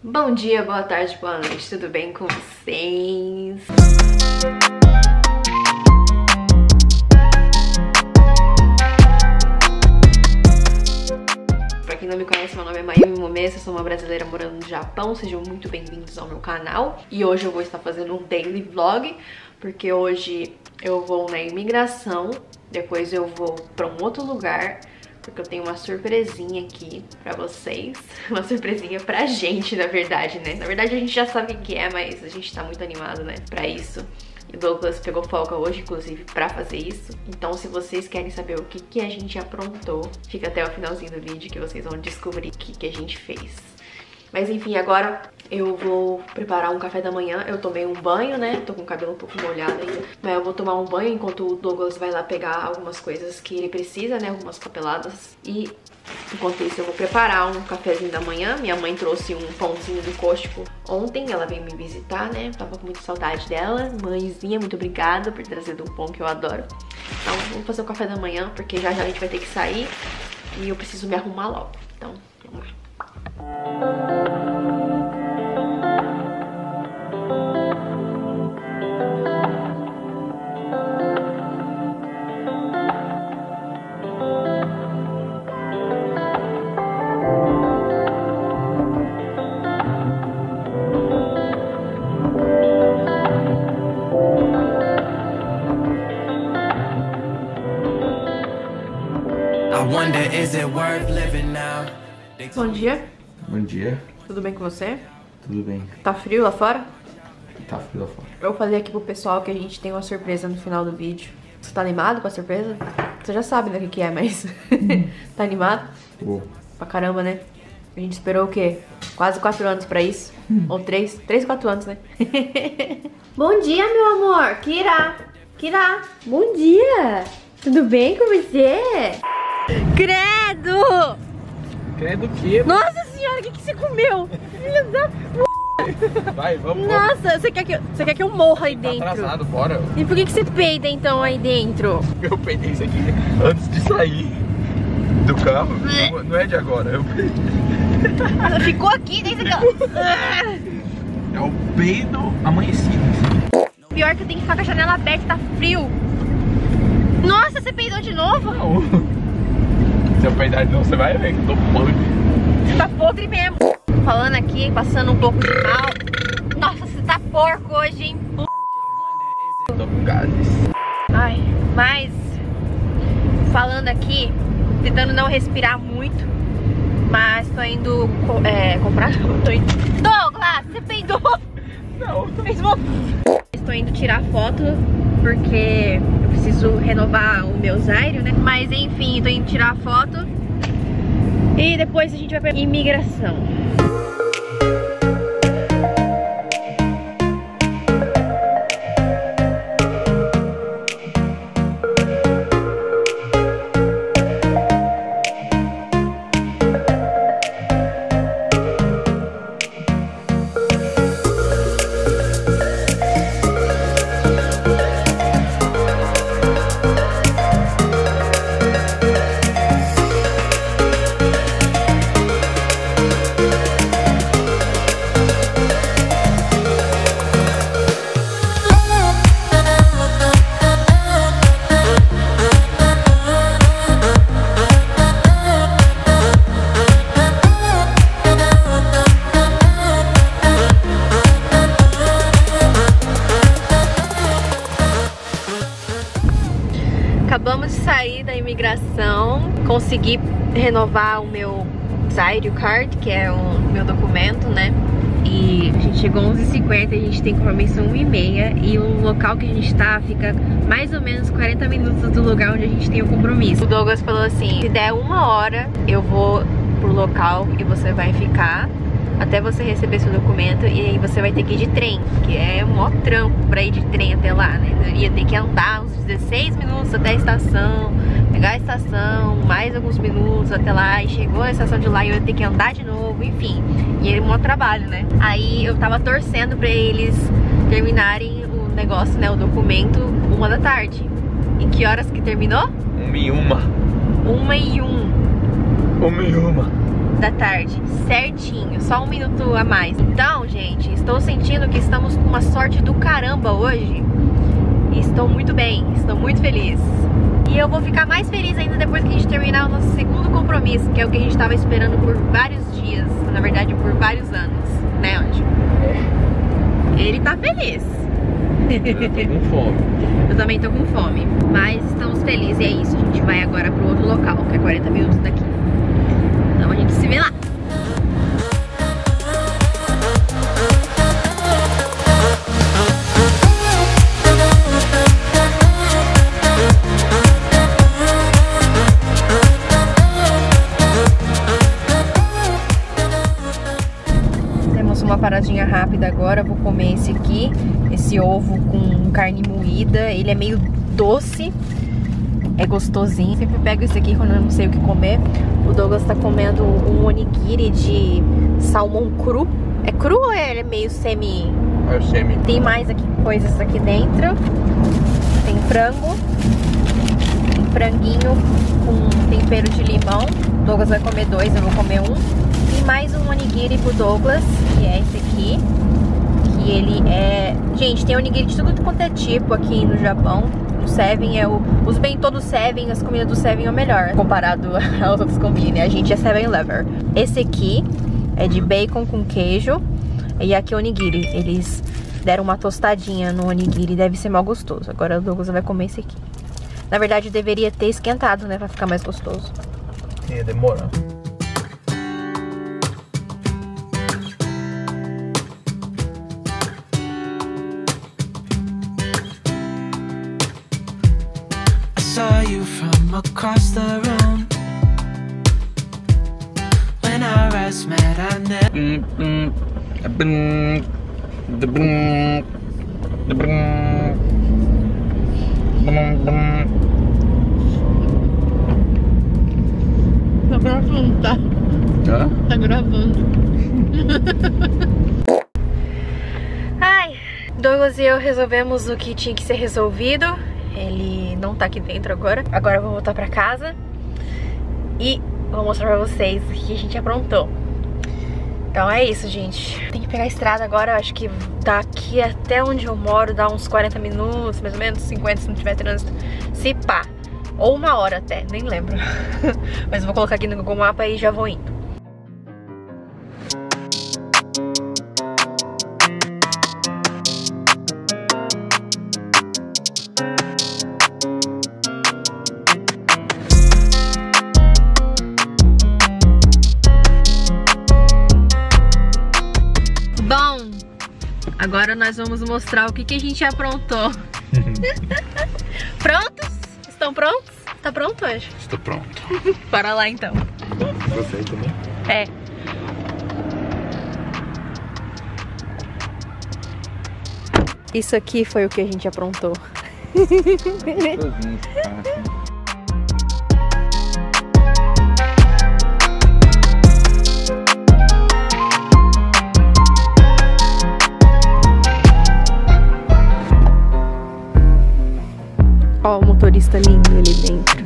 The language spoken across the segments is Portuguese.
Bom dia, boa tarde, boa noite, tudo bem com vocês? Pra quem não me conhece, meu nome é Mayumi Momessa, sou uma brasileira morando no Japão, sejam muito bem-vindos ao meu canal. E hoje eu vou estar fazendo um daily vlog, porque hoje eu vou na imigração, depois eu vou pra um outro lugar, porque eu tenho uma surpresinha aqui pra vocês. Uma surpresinha pra gente, na verdade, né? Na verdade a gente já sabe o que é, mas a gente tá muito animado, né, pra isso. E o Douglas pegou folga hoje, inclusive, pra fazer isso. Então, se vocês querem saber o que a gente aprontou, fica até o finalzinho do vídeo que vocês vão descobrir o que a gente fez. Mas enfim, agora eu vou preparar um café da manhã. Eu tomei um banho, né? Tô com o cabelo um pouco molhado ainda. Mas eu vou tomar um banho enquanto o Douglas vai lá pegar algumas coisas que ele precisa, né? Algumas papeladas. E enquanto isso eu vou preparar um cafezinho da manhã. Minha mãe trouxe um pãozinho do Costco ontem. Ela veio me visitar, né? Tava com muita saudade dela. Mãezinha, muito obrigada por trazer um pão que eu adoro. Então vamos fazer o café da manhã, porque já a gente vai ter que sair. E eu preciso me arrumar logo. Então, vamos lá. Bom dia. Bom dia. Tudo bem com você? Tudo bem. Tá frio lá fora? Tá frio lá fora. Eu falei aqui pro pessoal que a gente tem uma surpresa no final do vídeo. Você tá animado com a surpresa? Você já sabe, né, o que é, mas... Tá animado? Pra caramba, né? A gente esperou o quê? Quase 4 anos pra isso? Ou 3? 3, 4 anos, né? Bom dia, meu amor! Kira! Kira! Bom dia! Tudo bem com você? Credo! Credo o quê? Nossa senhora, o que você comeu? Filha da p... Vai, vamos. Nossa, você quer que eu morra aí dentro? Tá atrasado, bora. E por que você peida então aí dentro? Eu peidei isso aqui antes de sair do carro. Não é de agora, eu peidei. Ficou aqui desde aquela... É o peido amanhecido. Pior que eu tenho que ficar com a janela aberta, tá frio. Nossa, você peidou de novo? Não. Se eu peidar de novo, você vai ver que eu tô podre. Você tá podre mesmo. Falando aqui, passando um pouco de mal. Nossa, você tá porco hoje, hein? Tô com gases. Ai, mas... Falando aqui, tentando não respirar muito. Mas tô indo comprar... Tô indo... Douglas, você peidou? Não. Estou indo tirar foto porque eu preciso renovar o meu Zaire, né? Mas enfim, tô indo tirar a foto e depois a gente vai pra imigração. Acabamos de sair da imigração, consegui renovar o meu Zaire Card, que é o meu documento, né? E a gente chegou às 11h50, a gente tem compromisso 1h30 e o local que a gente tá fica mais ou menos 40 minutos do lugar onde a gente tem o compromisso. O Douglas falou assim, se der 1 hora eu vou pro local e você vai ficar até você receber seu documento, e aí você vai ter que ir de trem, que é um maior trampo pra ir de trem até lá, né? Eu ia ter que andar uns 16 minutos até a estação, pegar a estação, mais alguns minutos até lá, e chegou a estação de lá e eu ia ter que andar de novo, enfim. E era um maior trabalho, né? Aí eu tava torcendo pra eles terminarem o negócio, né, o documento, 1 da tarde. E que horas que terminou? 1h01. 1h01. 1h01. da tarde, certinho, só 1 minuto a mais. Então, gente, estou sentindo que estamos com uma sorte do caramba hoje. E estou muito bem, estou muito feliz. E eu vou ficar mais feliz ainda depois que a gente terminar o nosso segundo compromisso, que é o que a gente estava esperando por vários dias, na verdade por vários anos, né, Anjo? Ele tá feliz. Eu tô com fome. Eu também tô com fome, mas estamos felizes e é isso. A gente vai agora pro outro local, que é 40 minutos daqui. Então a gente se vê lá. Uma paradinha rápida agora, vou comer esse aqui, esse ovo com carne moída, ele é meio doce, é gostosinho, sempre pego esse aqui quando eu não sei o que comer. O Douglas tá comendo um onigiri de salmão cru, é cru ou ele é meio semi? É semi. Tem mais aqui coisas aqui dentro, tem frango, tem franguinho com tempero de limão, o Douglas vai comer 2, eu vou comer 1. E mais um onigiri pro Douglas, que é esse aqui. Que ele é... Gente, tem onigiri de tudo quanto é tipo aqui no Japão. No Seven é o... Os bentô do Seven, as comidas do Seven é o melhor comparado aos outros combines, né? A gente é Seven Lover. Esse aqui é de bacon com queijo. E aqui é onigiri. Eles deram uma tostadinha no onigiri, deve ser mal gostoso. Agora o Douglas vai comer esse aqui. Na verdade, deveria ter esquentado, né? Pra ficar mais gostoso. Ia demorar. Saw you from across the room. When our eyes met, I never. Tá gravando, tá? Hã? Tá gravando. Ai, Douglas e eu resolvemos o que tinha que ser resolvido. Ele não tá aqui dentro agora. Agora eu vou voltar pra casa e vou mostrar pra vocês o que a gente aprontou. Então é isso, gente. Tem que pegar a estrada agora. Eu acho que daqui até onde eu moro dá uns 40 minutos, mais ou menos 50 se não tiver trânsito. Se pá. Ou 1 hora até, nem lembro. Mas eu vou colocar aqui no Google Maps e já vou indo. Bom, agora nós vamos mostrar o que a gente aprontou. Prontos? Estão prontos? Tá pronto hoje? Estou pronto. Bora lá então. Você também? É. Isso aqui foi o que a gente aprontou. Ó, o motorista lindo ali dentro.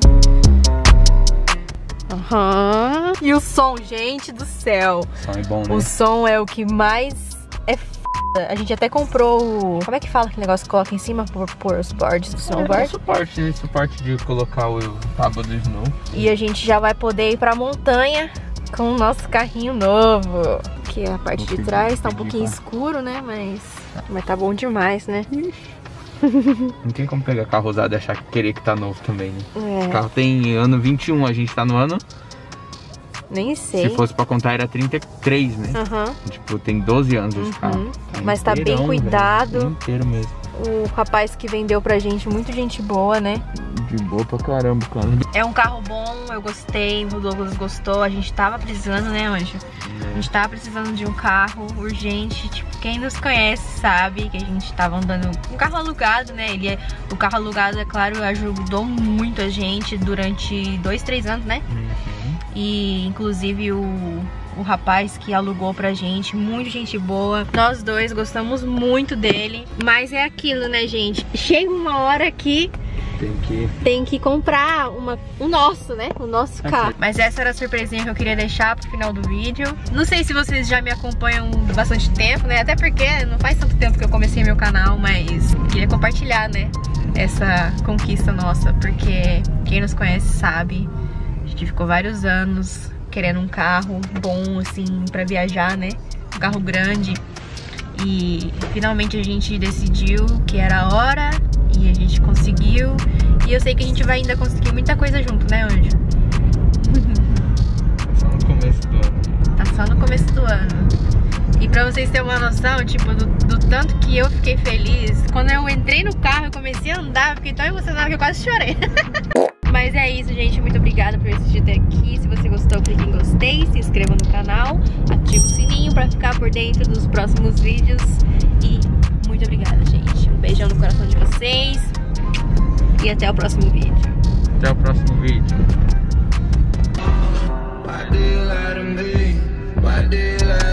Aham. E o som, gente do céu. O som é bom, né? O som é o que mais é f***. A gente até comprou o... Como é que fala aquele negócio que coloca em cima por os boards do snowboard? Suporte, né? Suporte de colocar o tábua do snow. E a gente já vai poder ir pra montanha com o nosso carrinho novo. Que a parte de trás tá um pouquinho escuro, né? Mas tá bom demais, né? Não tem como pegar carro usado e achar que querer que tá novo também, né? É. O carro tem ano 21, a gente tá no ano... Nem sei. Se fosse pra contar era 33, né? Aham. Tipo, tem 12 anos esse carro. Mas tá bem inteirão, cuidado. velho. Inteiro mesmo. O rapaz que vendeu pra gente, muito gente boa, né? De boa pra caramba, cara. É um carro bom, eu gostei, o Douglas gostou. A gente tava precisando, né, Anjo? A gente tava precisando de um carro urgente. Tipo, quem nos conhece sabe que a gente tava andando um carro alugado, né? O carro alugado, é claro, ajudou muito a gente durante 2, 3 anos, né? E inclusive o rapaz que alugou pra gente, muito gente boa. Nós dois gostamos muito dele. Mas é aquilo, né, gente? Chega uma hora que Tem que comprar o nosso, né? O nosso carro. Mas essa era a surpresinha que eu queria deixar pro final do vídeo. Não sei se vocês já me acompanham bastante tempo, né? Até porque não faz tanto tempo que eu comecei meu canal, mas queria compartilhar, né? Essa conquista nossa, porque quem nos conhece sabe, a gente ficou vários anos querendo um carro bom, assim, pra viajar, né? Um carro grande. E finalmente a gente decidiu que era a hora e a gente conseguiu. E eu sei que a gente vai ainda conseguir muita coisa junto, né, Anjo? Só no começo do ano. Tá só no começo do ano. E pra vocês terem uma noção, tipo, do tanto que eu fiquei feliz, quando eu entrei no carro e comecei a andar, eu fiquei tão emocionada que eu quase chorei. Mas é isso, gente. Muito obrigada por assistir até aqui. Se você gostou, clique em gostei, se inscreva no canal, ative o sininho pra ficar por dentro dos próximos vídeos. E muito obrigada, gente. Um beijão no coração de vocês. E até o próximo vídeo. Até o próximo vídeo. Why do you lie to me? Why do you lie